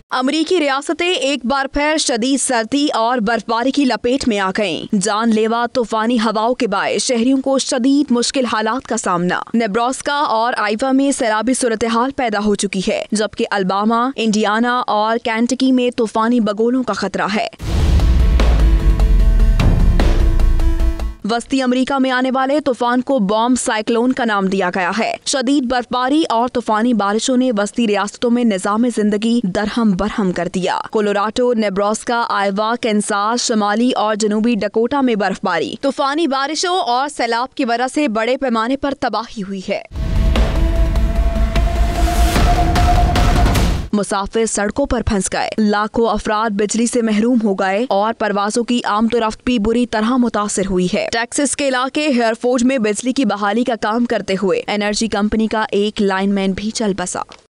अमरीकी रियासतें एक बार फिर शदीद सर्दी और बर्फबारी की लपेट में आ गईं। जानलेवा तूफानी हवाओं के बायस शहरियों को शदीद मुश्किल हालात का सामना। नेब्रास्का और आइवा में सैलाबी सूरत हाल पैदा हो चुकी है, जबकि अल्बामा, इंडियाना और केंटकी में तूफानी बगोलों का खतरा है। वस्ती अमेरिका में आने वाले तूफान को बॉम्ब साइक्लोन का नाम दिया गया है। शदीद बर्फबारी और तूफानी बारिशों ने वस्ती रियासतों में निजाम जिंदगी दरहम बरहम कर दिया। कोलोराडो, नेब्रास्का, आइवा, कैंसास, शुमाली और जनूबी डकोटा में बर्फबारी, तूफानी बारिशों और सैलाब की वजह से बड़े पैमाने पर तबाही हुई है। मुसाफिर सड़कों पर फंस गए, लाखों अफराद बिजली से महरूम हो गए और परवाजों की आमदोरफ्त भी बुरी तरह मुतासिर हुई है। टेक्सास के इलाके हेयरफोर्ड में बिजली की बहाली का काम करते हुए एनर्जी कंपनी का एक लाइनमैन भी चल बसा।